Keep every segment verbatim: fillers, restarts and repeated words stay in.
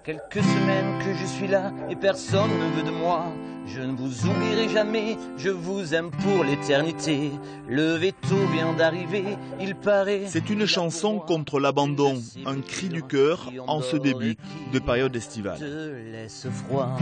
Quelques semaines que je suis là et personne ne veut de moi. Je ne vous oublierai jamais, je vous aime pour l'éternité. Le veto vient d'arriver, il paraît... C'est une chanson contre l'abandon, un cri du cœur en ce début de période estivale. Te laisse froid.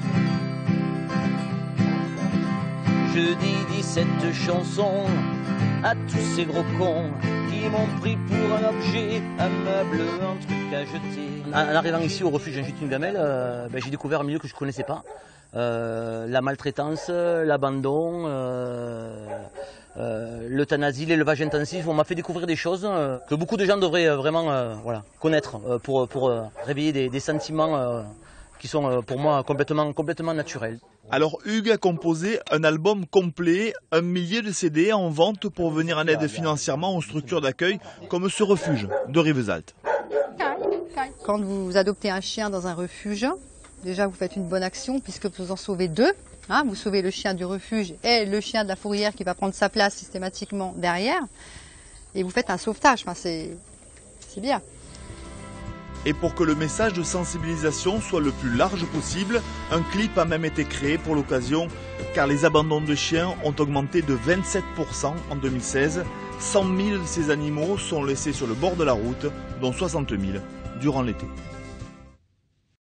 Je dédie cette chanson à tous ces gros cons qui m'ont pris pour un objet, un meuble, un truc à jeter. En arrivant ici au refuge Jean Justine Gamel, euh, ben, j'ai découvert un milieu que je ne connaissais pas. Euh, la maltraitance, l'abandon, euh, euh, l'euthanasie, l'élevage intensif. On m'a fait découvrir des choses euh, que beaucoup de gens devraient euh, vraiment euh, voilà, connaître euh, pour, pour euh, réveiller des, des sentiments euh, qui sont euh, pour moi complètement, complètement naturels. Alors Hugues a composé un album complet, un millier de C D en vente pour venir en aide financièrement aux structures d'accueil comme ce refuge de Rivesaltes. Quand vous adoptez un chien dans un refuge, déjà vous faites une bonne action puisque vous en sauvez deux. Hein, vous sauvez le chien du refuge et le chien de la fourrière qui va prendre sa place systématiquement derrière. Et vous faites un sauvetage, enfin, c'est bien. Et pour que le message de sensibilisation soit le plus large possible, un clip a même été créé pour l'occasion, car les abandons de chiens ont augmenté de vingt-sept pour cent en deux mille seize. cent mille de ces animaux sont laissés sur le bord de la route, dont soixante mille durant l'été.